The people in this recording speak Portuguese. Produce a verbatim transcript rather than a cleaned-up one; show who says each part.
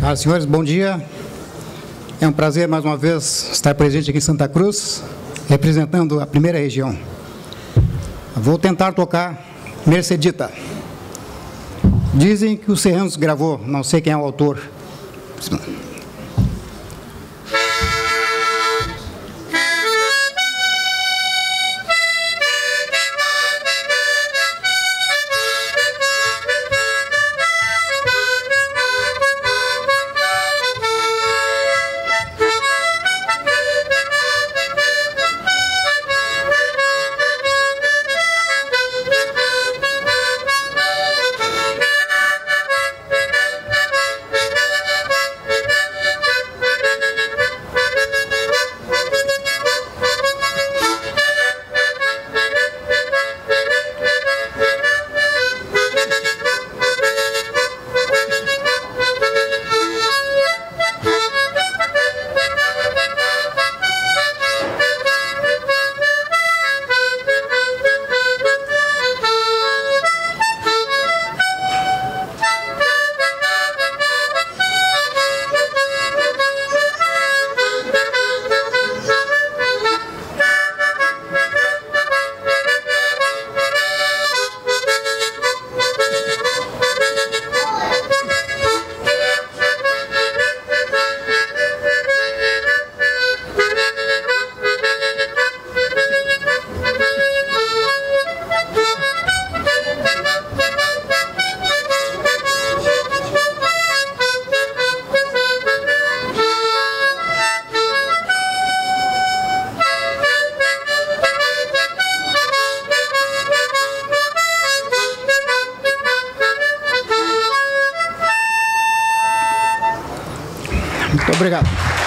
Speaker 1: Senhoras e senhores, bom dia. É um prazer, mais uma vez, estar presente aqui em Santa Cruz, representando a primeira região. Vou tentar tocar Mercedita. Dizem que o Serranos gravou, não sei quem é o autor. Muito obrigado.